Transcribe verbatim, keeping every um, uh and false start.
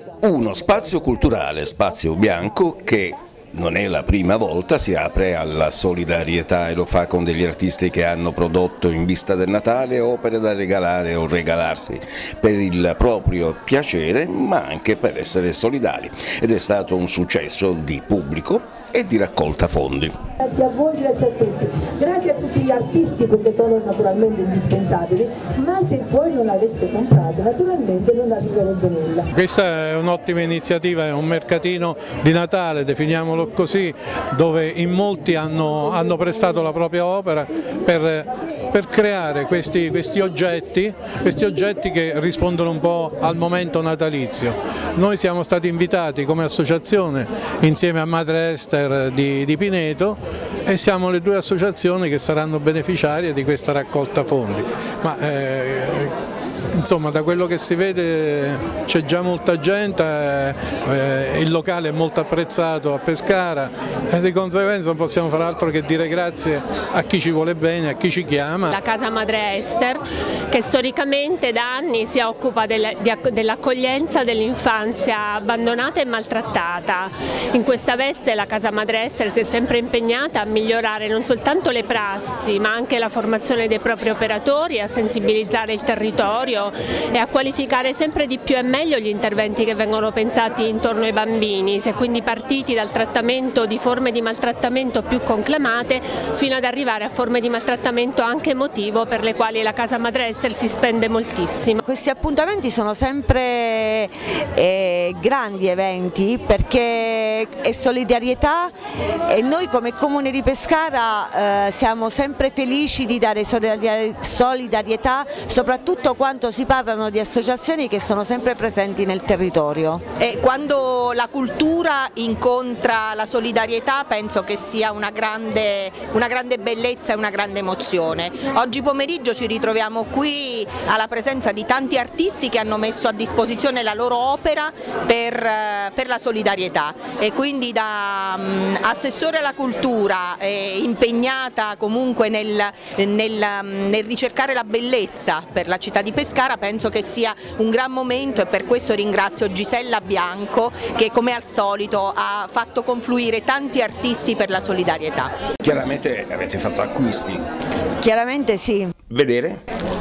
Uno spazio culturale, Spazio Bianco, che non è la prima volta, si apre alla solidarietà e lo fa con degli artisti che hanno prodotto in vista del Natale opere da regalare o regalarsi per il proprio piacere, ma anche per essere solidari, ed è stato un successo di pubblico e di raccolta fondi. Grazie a voi, grazie a tutti, grazie a tutti gli artisti perché sono naturalmente indispensabili, ma se voi non aveste comprato naturalmente non arriverebbe nulla. Questa è un'ottima iniziativa, è un mercatino di Natale, definiamolo così, dove in molti hanno, hanno prestato la propria opera per per creare questi, questi, oggetti, questi oggetti che rispondono un po' al momento natalizio. Noi siamo stati invitati come associazione insieme a Madre Ester di, di Pineto e siamo le due associazioni che saranno beneficiarie di questa raccolta fondi. Ma, eh, Insomma, da quello che si vede c'è già molta gente, eh, il locale è molto apprezzato a Pescara e di conseguenza non possiamo fare altro che dire grazie a chi ci vuole bene, a chi ci chiama. La Casa Madre Ester, che storicamente da anni si occupa dell'accoglienza dell'infanzia abbandonata e maltrattata. In questa veste la Casa Madre Ester si è sempre impegnata a migliorare non soltanto le prassi ma anche la formazione dei propri operatori, a sensibilizzare il territorio e a qualificare sempre di più e meglio gli interventi che vengono pensati intorno ai bambini. Si è quindi partiti dal trattamento di forme di maltrattamento più conclamate fino ad arrivare a forme di maltrattamento anche emotivo, per le quali la Casa Madre Ester si spende moltissimo. Questi appuntamenti sono sempre eh, grandi eventi perché è solidarietà e noi come Comune di Pescara eh, siamo sempre felici di dare solidarietà, soprattutto quando si parlano di associazioni che sono sempre presenti nel territorio. E quando la cultura incontra la solidarietà penso che sia una grande, una grande bellezza e una grande emozione. Oggi pomeriggio ci ritroviamo qui alla presenza di tanti artisti che hanno messo a disposizione la loro opera per, per la solidarietà e quindi da um, assessore alla cultura eh, impegnata comunque nel, nel, nel ricercare la bellezza per la città di Pescara, penso che sia un gran momento e per questo ringrazio Gisella Bianco che come al solito ha fatto confluire tanti artisti per la solidarietà. Chiaramente avete fatto acquisti? Chiaramente sì. Vedere?